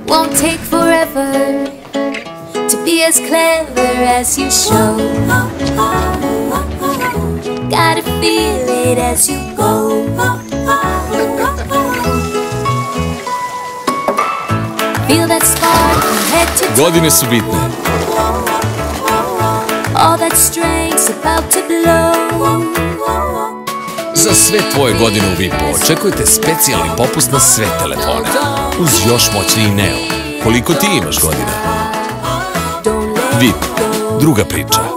Won't take forever to be as clever as you show. Gotta feel it as you go. Feel that spark from head to toe. Godine su bitne. All that strength's about to blow. Za sve tvoje godine u VIP-u očekujete specijalni popust na sve telefone. Uz još moćniji Neo. Koliko ti imaš godina? VIP, druga priča.